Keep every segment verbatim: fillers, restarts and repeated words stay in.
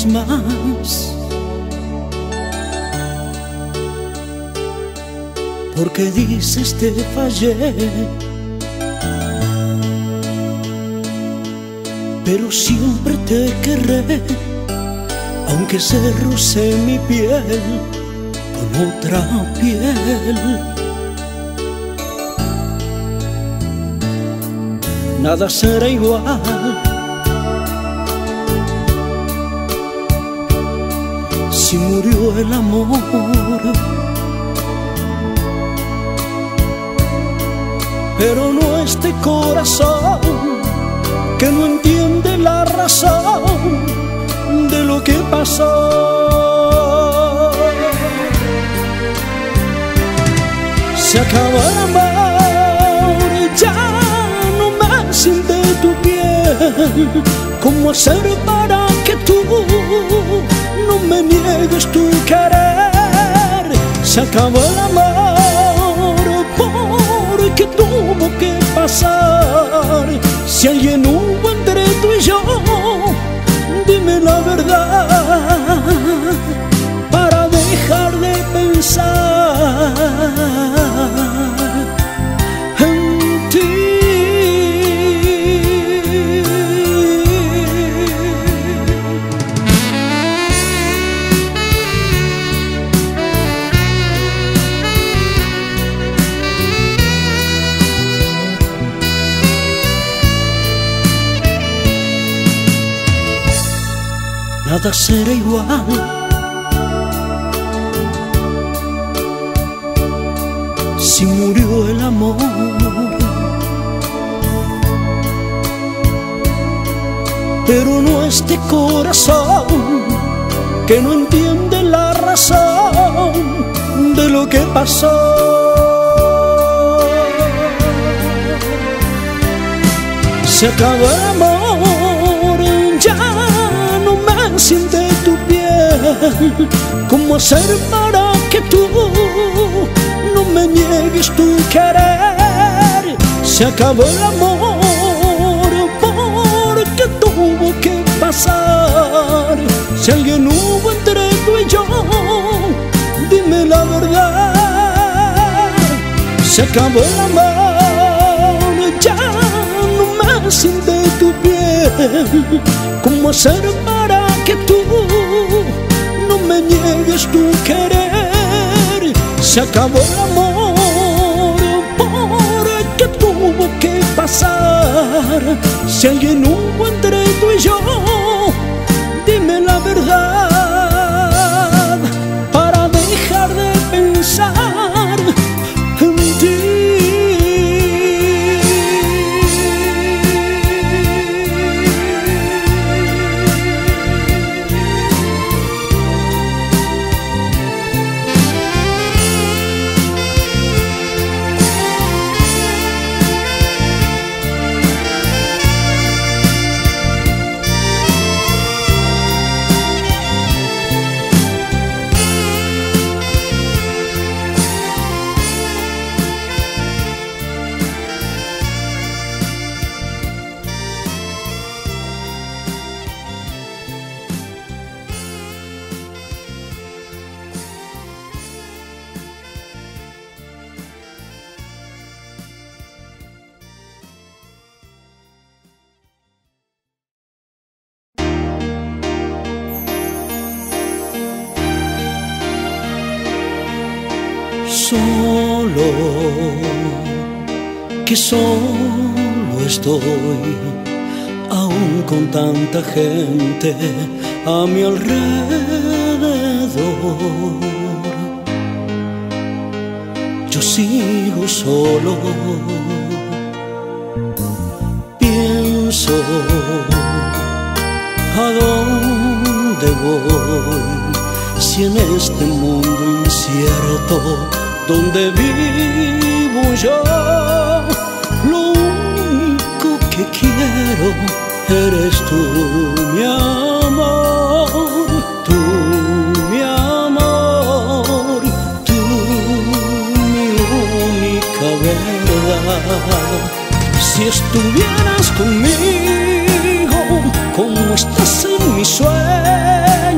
más, porque dices te fallé, pero siempre te querré, aunque se roce mi piel con otra piel. Nada será igual, si murió el amor, pero no este corazón que no entiende la razón de lo que pasó. Se acaba el amor, ya no me siente tu piel. ¿Cómo hacer para que tú no me niegues tu querer? Se acabó el amor, porque tuvo que pasar. Si alguien hubo entre tú y yo, dime la verdad, para dejar de pensar en ti. Nada será igual, si murió el amor, pero no este corazón que no entiende la razón de lo que pasó. Se acabó el amor, ya no me siente tu piel. ¿Cómo hacer para que tú no me niegues tu querer? Se acabó el amor, porque tuvo que pasar. Si alguien hubo entre tú y yo, dime la verdad. Se acabó el amor, ya no me siente tu piel. ¿Cómo hacer para que tú no me niegues tu querer? Se acabó el amor, porque tuvo que pasar. Si alguien hubo entre tú y yo, dime la verdad, para dejar de pensar en ti. Solo, que solo estoy, aún con tanta gente a mi alrededor. Yo sigo solo, pienso a dónde voy, si en este mundo incierto donde vivo yo, lo único que quiero eres tú, mi amor, tú, mi amor, tú, mi única verdad. Si estuvieras conmigo, como estás en mi sueño,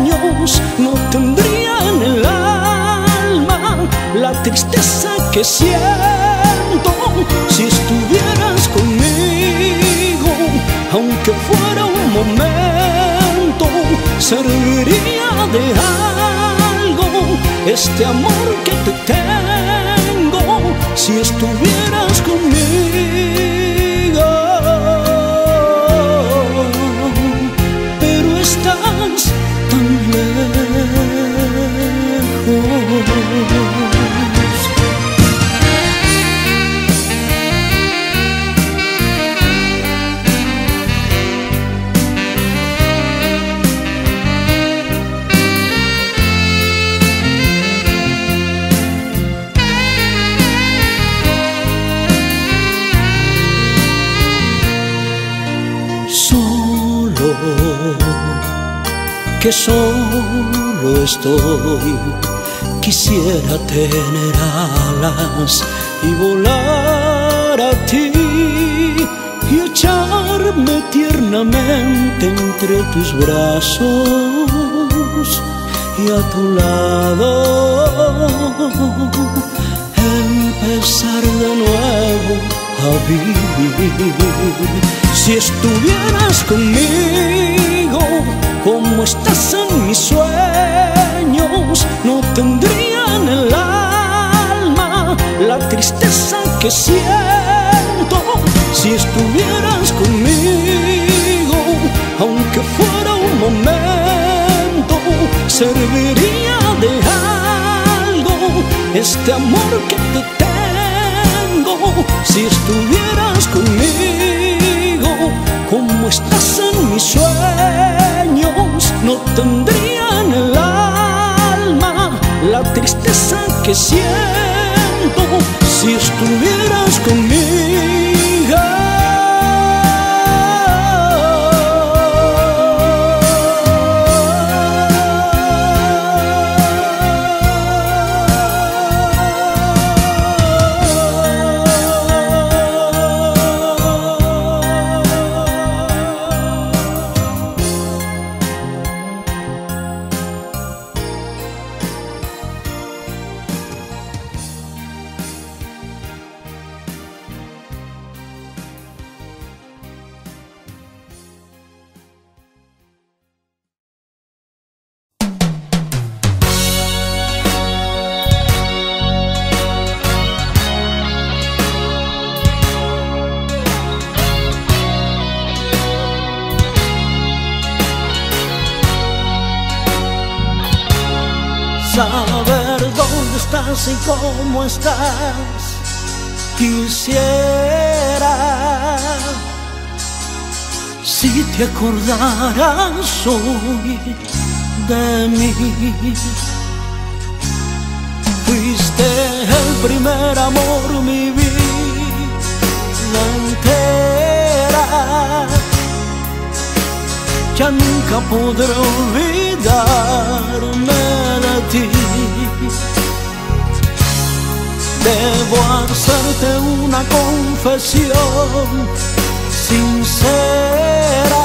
que siento. Si estuvieras conmigo, aunque fuera un momento, serviría de algo este amor que te tengo. Si estuvieras conmigo, pero estás tan lejos. Que solo estoy, quisiera tener alas y volar a ti y echarme tiernamente entre tus brazos y a tu lado empezar de nuevo a vivir. Si estuvieras conmigo, como estás en mis sueños, no tendría en el alma la tristeza que siento. Si estuvieras conmigo, aunque fuera un momento, serviría de algo este amor que te tengo. Si estuvieras conmigo, como estás en mis sueños, no tendría en el alma la tristeza que siento. Si estuvieras conmigo, saber dónde estás y cómo estás, quisiera. Si te acordaras hoy de mí, fuiste el primer amor, mi vida entera. Ya nunca podré olvidarme de ti. Debo hacerte una confesión sincera.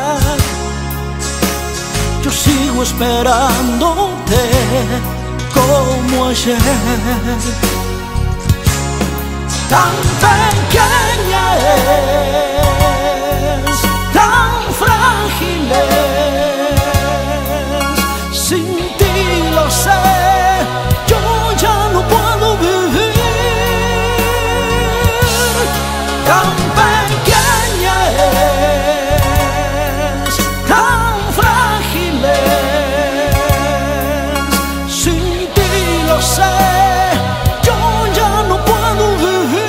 Yo sigo esperándote como ayer. Tan pequeña es, tan frágil es, sin ti lo sé, yo ya no puedo vivir. Tan pequeña es, tan frágil es, sin ti lo sé, yo ya no puedo vivir.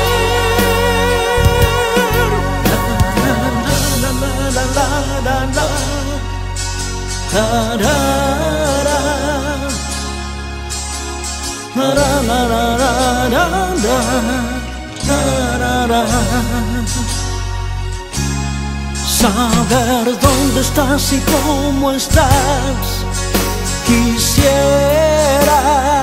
Saber dónde estás y cómo estás, quisiera.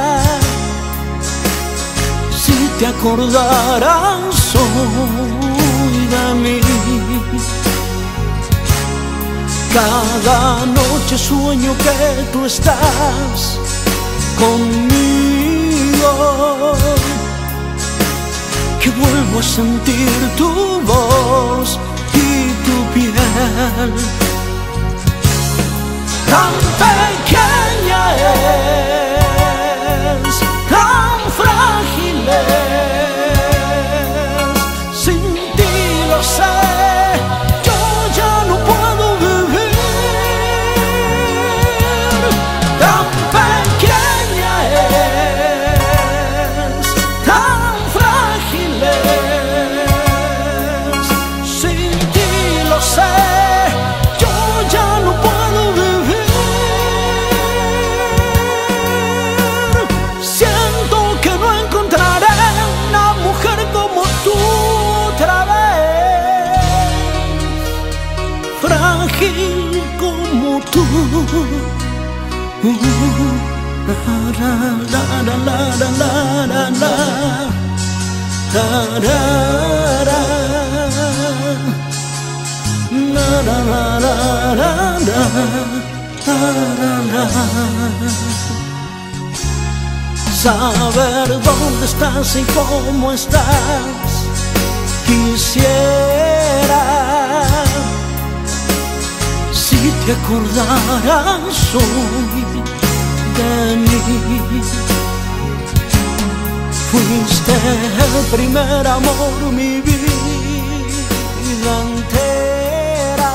Si te acordaras hoy de mí, cada noche sueño que tú estás conmigo. vuelvo a sentir tu voz y tu piel. Tan pequeña es, tan frágil es, sin ti lo sé, yo ya no puedo vivir. Tan pequeña es, tan frágil es, sin ti lo sé, yo ya no puedo vivir. Frágil como tú. Uh, la, la, la, la, la, la, la, la, la, la, la, la, la, la, la. Saber dónde estás y cómo estás, quisiera. Si te acordaras hoy de mí, fuiste el primer amor, mi vida entera.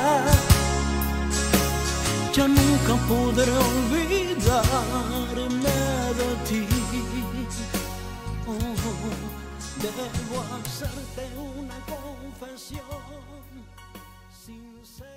Ya nunca podré olvidarme de ti. Oh, debo hacerte una confesión sincera.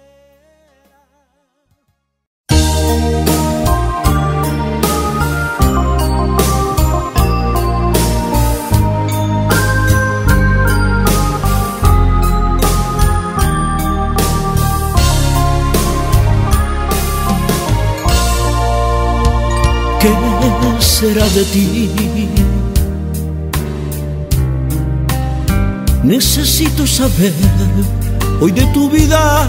¿Qué será de ti? Necesito saber hoy de tu vida,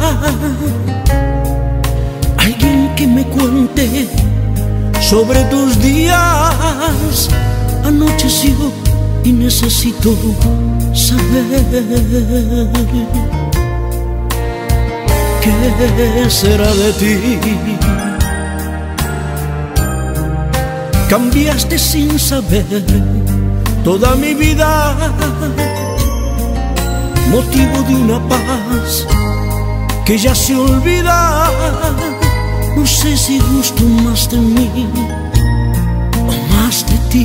alguien que me cuente sobre tus días. Anocheció y necesito saber qué será de ti. Cambiaste sin saber toda mi vida, motivo de una paz que ya se olvida. No sé si gusto más de mí o más de ti.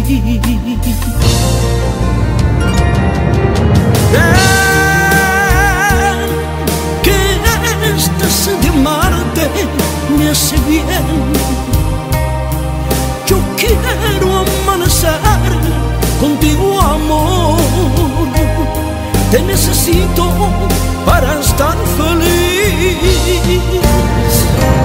Ven, que esta sed de amarte me hace bien. Yo quiero amanecer contigo, amor. Te necesito para estar feliz.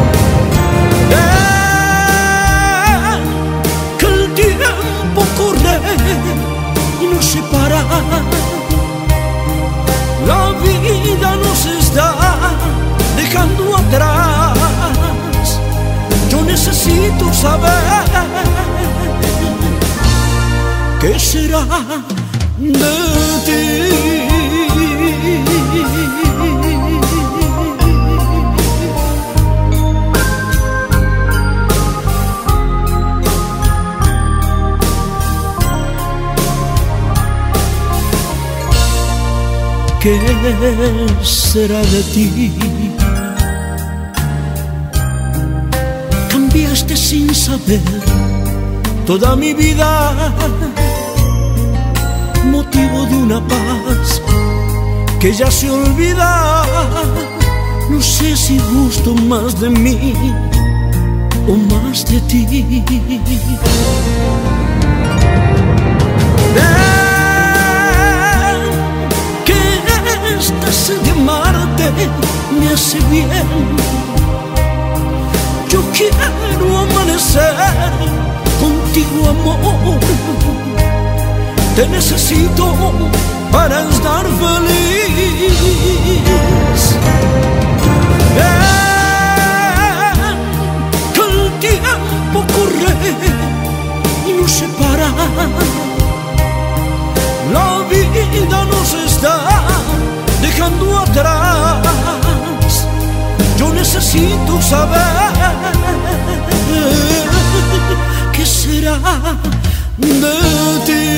Ven, que el tiempo corre y nos separa. La vida nos está dejando atrás. Yo necesito saber qué será de ti. ¿Qué será de ti? Cambiaste sin saber toda mi vida, motivo de una paz que ya se olvida. No sé si gusto más de mí o más de ti. Ven, que esta sed de amarte me hace bien. Yo quiero amanecer contigo, amor. Te necesito para estar feliz. Ven, que el tiempo corre y nos separa. La vida nos está dejando atrás. Yo necesito saber qué será de ti.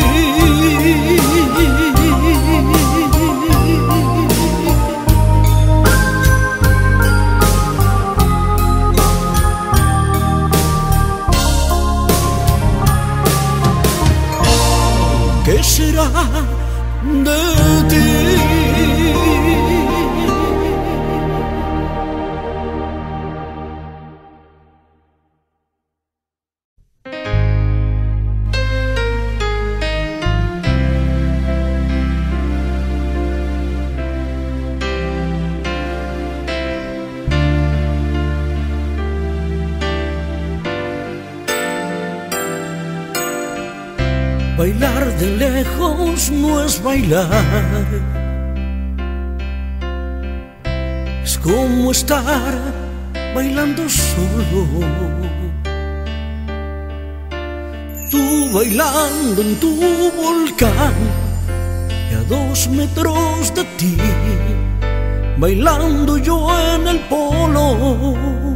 ¿Qué será de ti? Bailar de lejos no es bailar, es como estar bailando solo. Tú bailando en tu volcán y a dos metros de ti, bailando yo en el polo.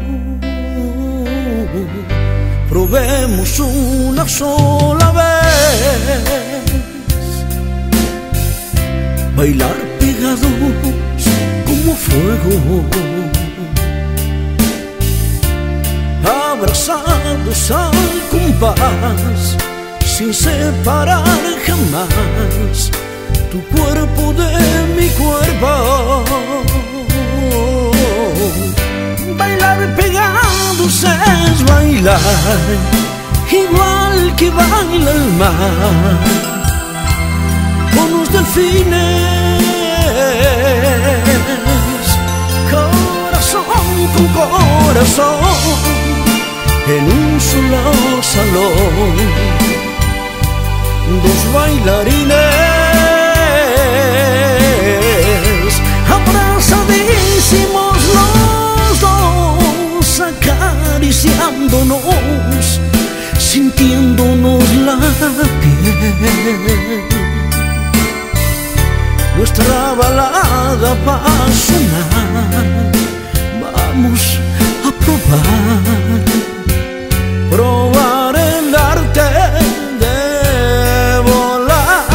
Probemos una sola vez bailar pegados como fuego, abrazados al compás, sin separar jamás tu cuerpo de mi cuerpo. Bailar pegados es bailar igual que baila el mar con los delfines, corazón con corazón, en un solo salón, dos bailarines abrazadísimos los dos, acariciándonos, sintiéndonos la piel. Nuestra balada va a sonar, vamos a probar, probar el arte de volar.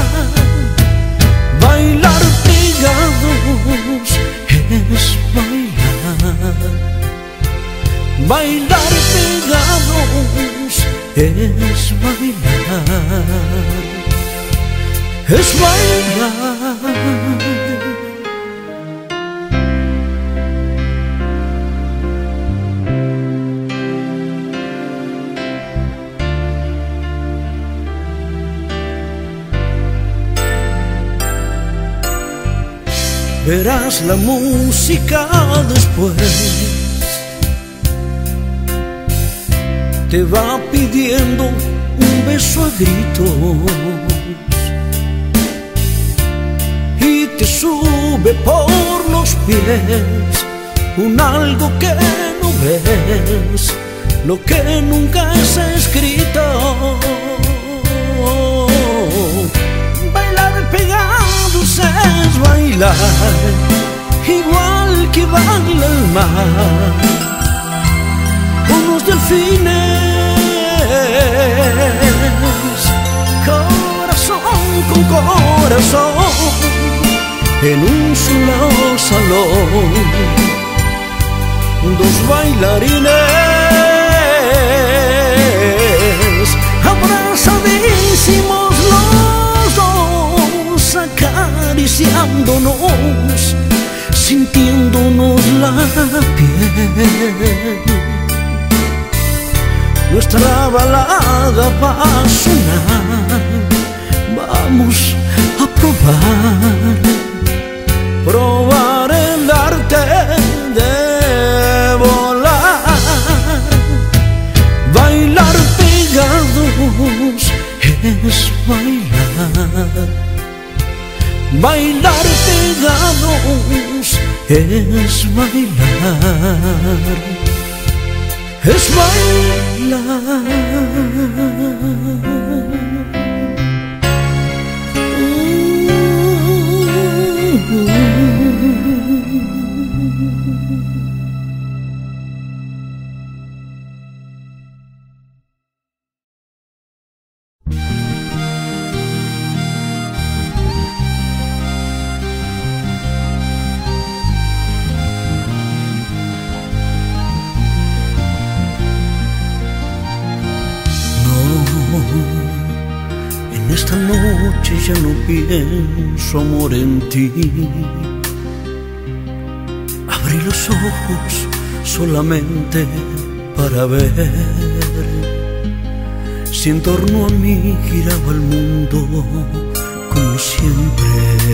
Bailar pegados es bailar, bailar pegados es bailar, es bailar. Verás la música después, te va pidiendo un beso a gritos y te sube por los pies un algo que no ves, lo que nunca es escrito. Bailar pegados es bailar igual que baila el mar con los delfines, corazón con corazón, en un solo salón, dos bailarines abrazadísimos los dos, acariciándonos, sintiéndonos la piel. Nuestra balada va a sonar, vamos a probar, probar el arte de volar. Bailar pegados es bailar, bailar pegados es bailar, es bailar. Mm. En esta noche ya no pienso, amor, en ti. Abrí los ojos solamente para ver si en torno a mí giraba el mundo como siempre.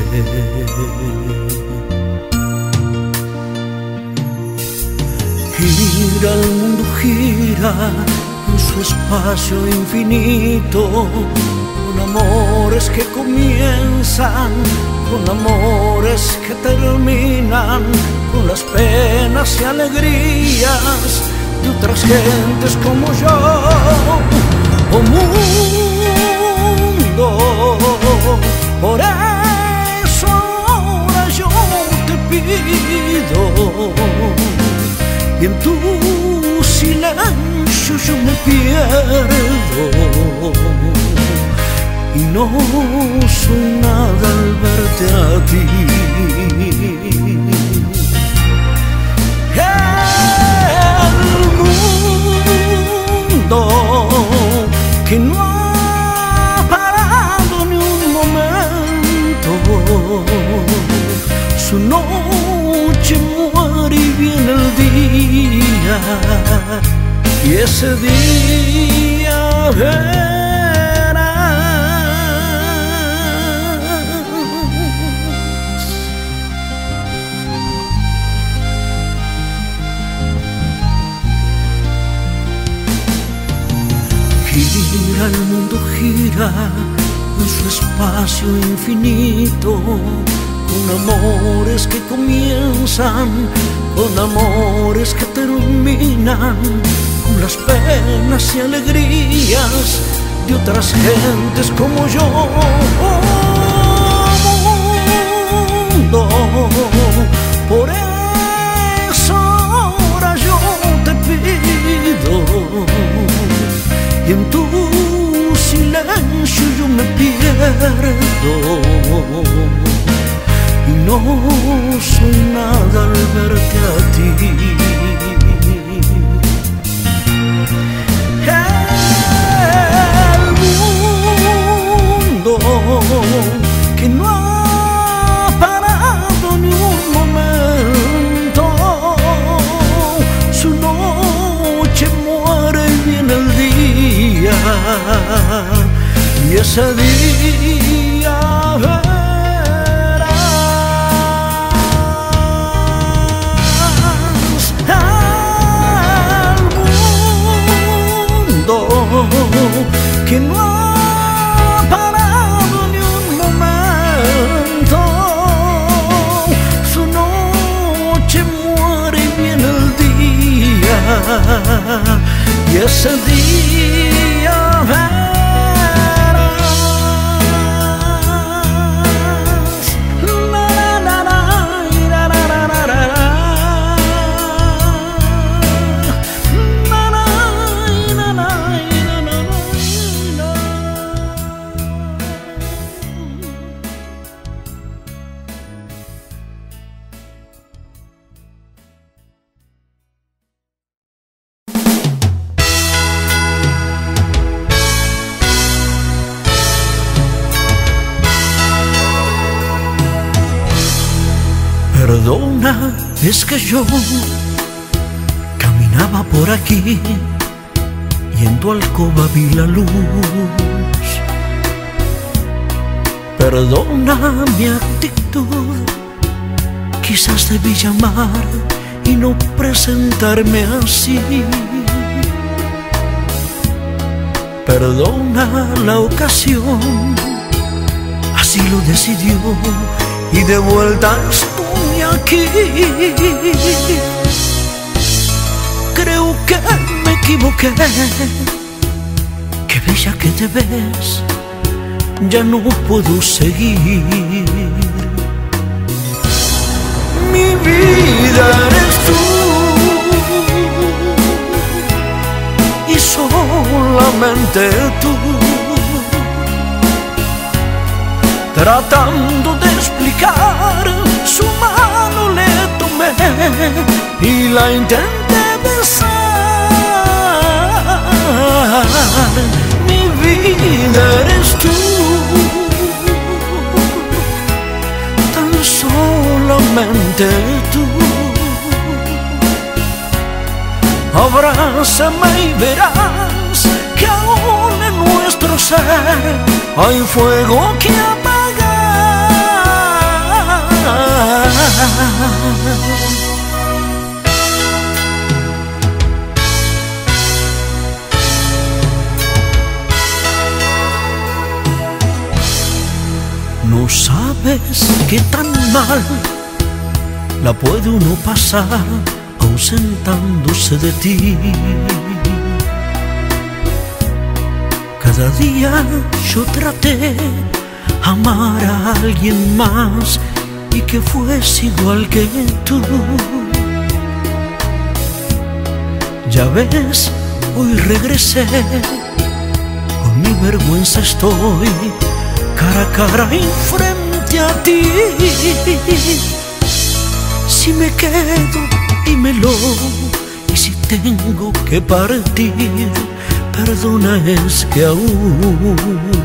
Gira el mundo, gira en su espacio infinito, con amores que comienzan, con amores que terminan, con las penas y alegrías de otras gentes como yo. Oh mundo, por eso ahora yo te pido, y en tu silencio yo me pierdo, y no soy nada al verte a ti. El mundo que no ha parado ni un momento, su noche muere y viene el día, y ese día verás. Gira el mundo, gira en su espacio infinito, con amores que comienzan, con amores que terminan, con las penas y alegrías de otras gentes como yo. Oh, mundo, por eso ahora yo te pido, y en tu silencio yo me pierdo, y no soy nada al verte a ti. El mundo que no ha parado ni un momento, su noche muere y viene el día, y ese día que no ha parado ni un momento, su noche muere y viene el día, y ese día verás. La, la, la, la, la, la, la, la. Perdona, es que yo caminaba por aquí y en tu alcoba vi la luz. Perdona mi actitud, quizás debí llamar y no presentarme así. Perdona la ocasión, así lo decidió, y de vuelta estoy aquí. Creo que me equivoqué, qué bella que te ves, ya no puedo seguir. Mi vida eres tú, y solamente tú. tratando de explicar, su mano le tomé y la intenté besar. Mi vida eres tú, tan solamente tú. Abrázame y verás que aún en nuestro ser hay fuego que apagar. No sabes qué tan mal la puede uno pasar ausentándose de ti. Cada día yo traté amar a alguien más y que fuese igual que tú. Ya ves, hoy regresé, con mi vergüenza estoy cara a cara y frente a ti. Si me quedo, dímelo, y si tengo que partir, perdona, es que aún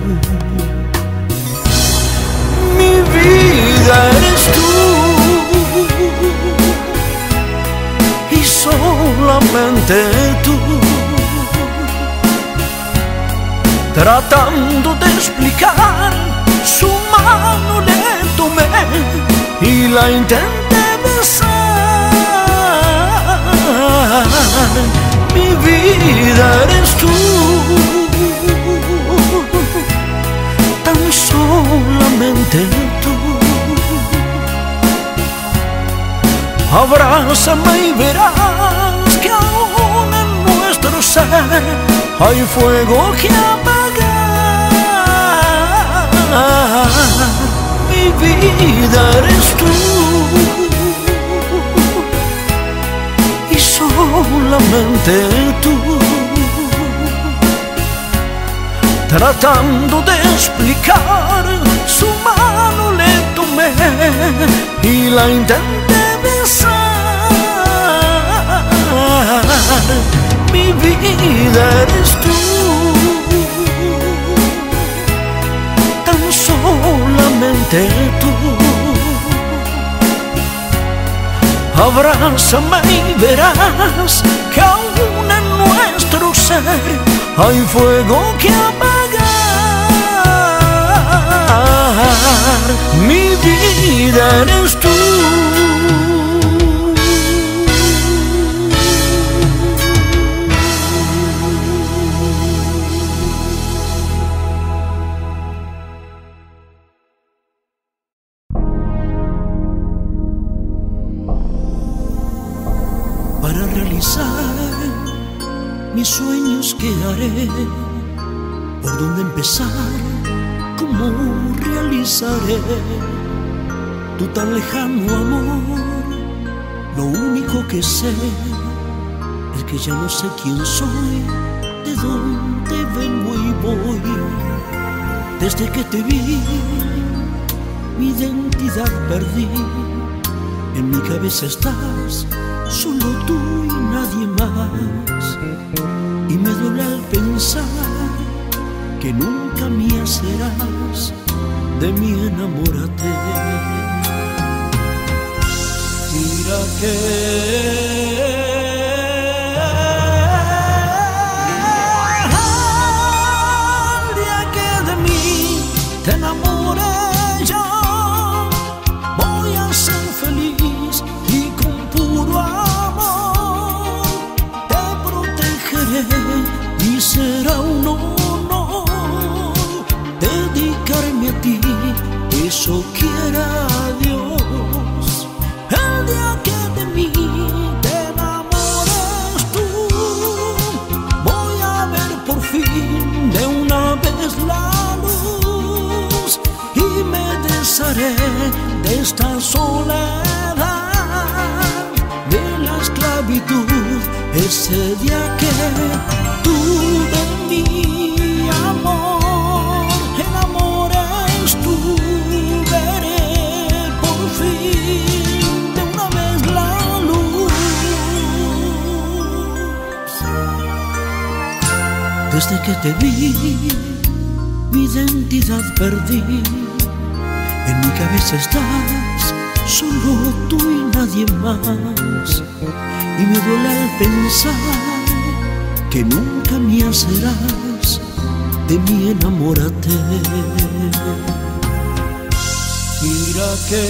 mi vida eres tú, y solamente tú. Tratando de explicar, su mano le tomé y la intenté besar. Mi vida eres tú, tan solamente tú. Abrázame y verás que aún en nuestro ser hay fuego que apagar. Mi vida eres tú, y solamente tú. Tratando de explicar, su mano le tomé y la intenté besar. Mi vida eres tú, tan solamente tú. Abrázame y verás que aún en nuestro ser hay fuego que apagar. Mi vida eres tú. Para realizar mis sueños, ¿qué haré? ¿Por dónde empezar? ¿Cómo realizaré tu tan lejano amor? Lo único que sé es que ya no sé quién soy, de dónde vengo y voy. Desde que te vi, mi identidad perdí. En mi cabeza estás, solo tú y nadie más. Y me duele al pensar que nunca mía serás. De mí enamórate. Mira que el día que de mí te enamore yo, voy a ser feliz y con puro amor te protegeré, y será un honor dedicarme a ti, eso quiera Dios. El día que de mí te enamores tú, voy a ver por fin de una vez la luz y me desharé de esta soledad, de la esclavitud. Ese día que tú de mi amor enamores tú, que te vi, mi identidad perdí. En mi cabeza estás, solo tú y nadie más. Y me duele al pensar que nunca mía serás. De mí enamórate. Mira que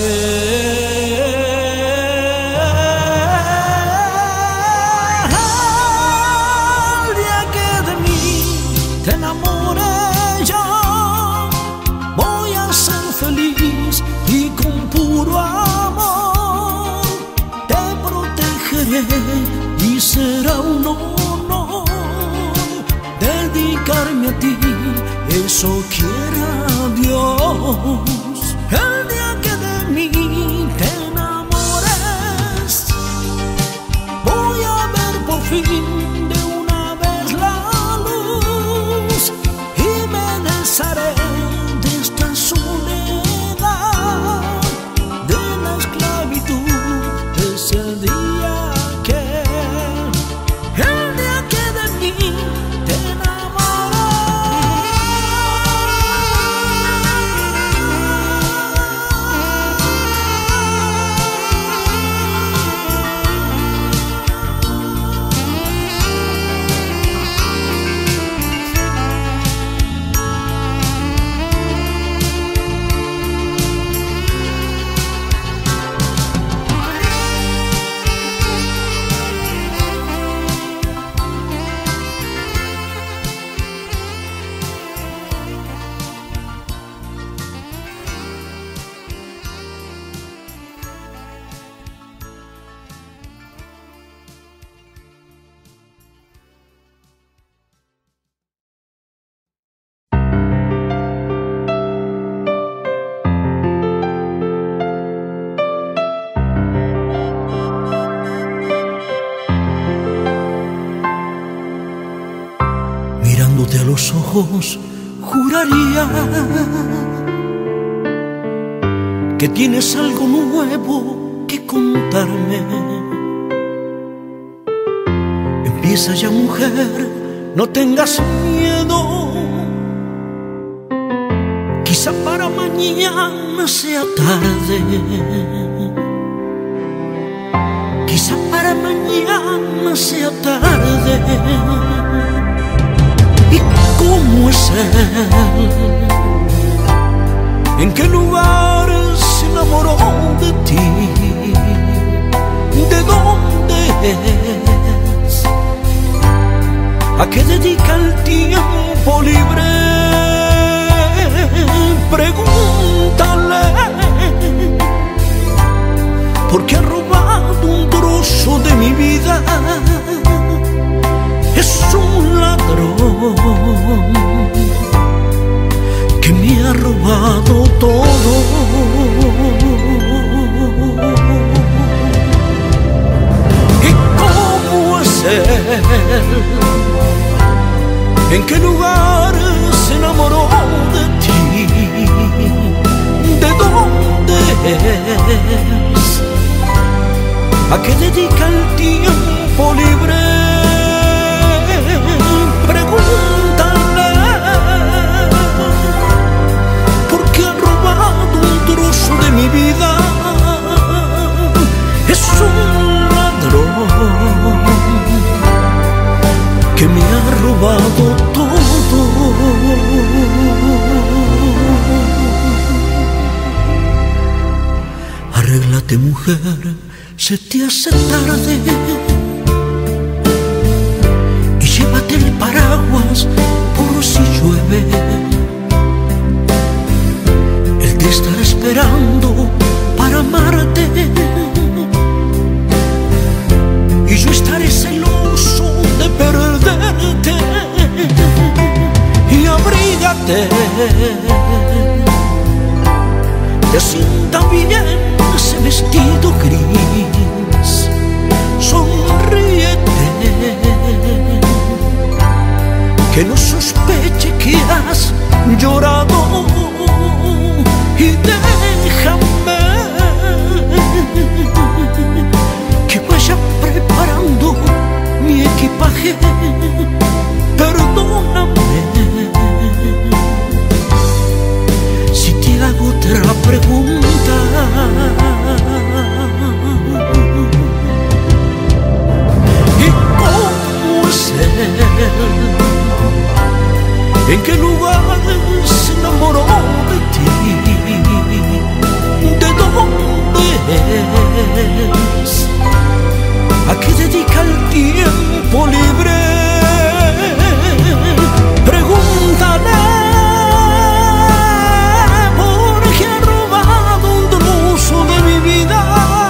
el día que de mí te enamore yo, voy a ser feliz y con puro amor te protegeré y será un honor dedicarme a ti, eso quiera Dios. El día que de mí te enamores, voy a ver por fin de una vez la luz y me desharé de esta soledad, de la esclavitud, de ese día que, el día que de mí te mirándote a los ojos, juraría que tienes algo nuevo que contarme. Empieza ya, mujer, no tengas miedo. Quizá para mañana sea tarde, quizá para mañana sea tarde. ¿Y cómo es él? ¿En qué lugar se enamoró de ti? ¿De dónde es? ¿A qué dedica el tiempo libre? Pregúntale, porque ha robado un trozo de mi vida. Es un ladrón que me ha robado todo. ¿Y cómo es él? ¿En qué lugar se enamoró de ti? ¿De dónde es? ¿A qué dedica el tiempo libre? Pregúntale, porque ha robado un trozo de mi vida. Es un ladrón que me ha robado todo. Arréglate, mujer, se te hace tarde. Llévate el paraguas por si llueve. Él te estará esperando para amarte y yo estaré celoso de perderte. Y abrígate, te sienta bien ese vestido gris. Sonríete, que no sospeche que has llorado. Y déjame que vaya preparando mi equipaje. Perdóname ¿En qué lugar se enamoró de ti? ¿De dónde es? ¿A qué dedica el tiempo libre? Pregúntale, porque ha robado un trozo de mi vida.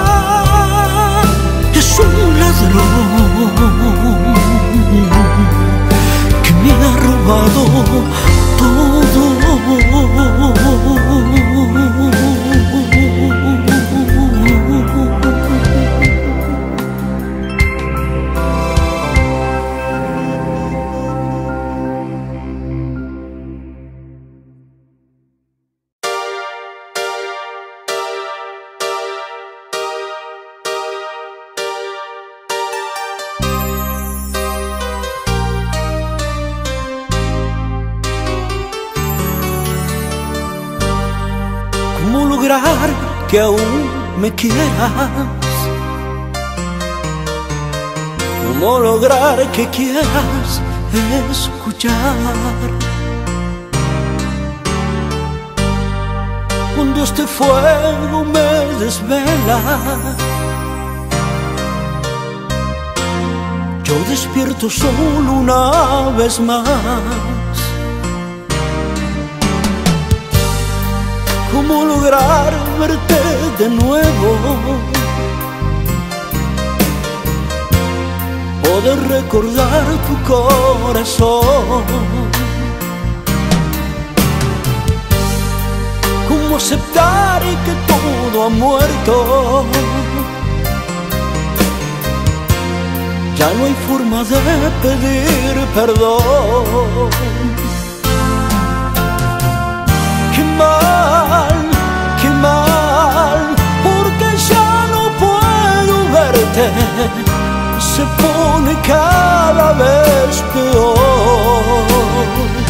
Es un ladrón que me ha robado todo. ¿Cómo lograr que aún me quieras? ¿Cómo lograr que quieras escuchar? Cuando este fuego me desvela, yo despierto solo una vez más. ¿Cómo lograr verte de nuevo? Poder recordar tu corazón. ¿Cómo aceptar que todo ha muerto? Ya no hay forma de pedir perdón. Qué mal, qué mal, porque ya no puedo verte. Se pone cada vez peor.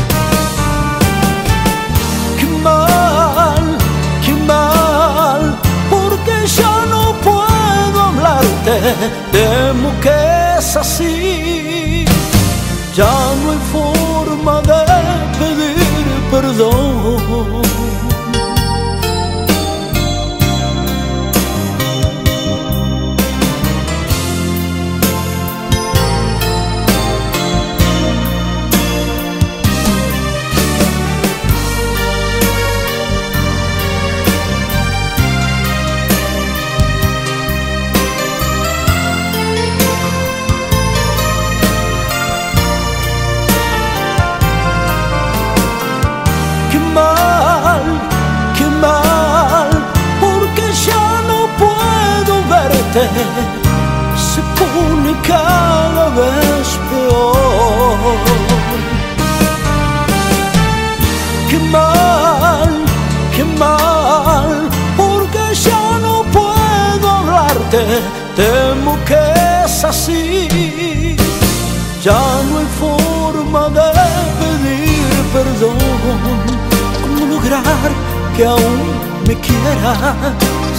Qué mal, qué mal, porque ya no puedo hablarte. Temo que es así. Ya no hay forma de pedir perdón. Se pone cada vez peor. Qué mal, qué mal, porque ya no puedo hablarte. Temo que es así. Ya no hay forma de pedir perdón. ¿Cómo lograr que aún me quieras?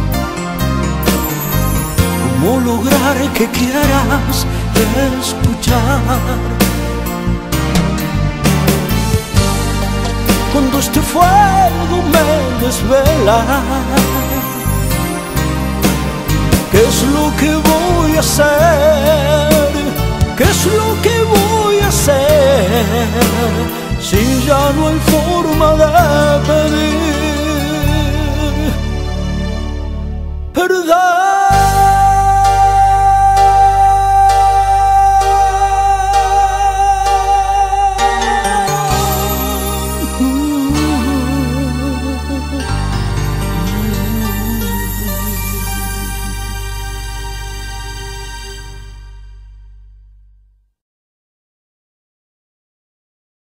¿Cómo lograr que quieras escuchar? Cuando este fuego me desvela, ¿qué es lo que voy a hacer? ¿Qué es lo que voy a hacer? Si ya no hay forma de pedir perdón.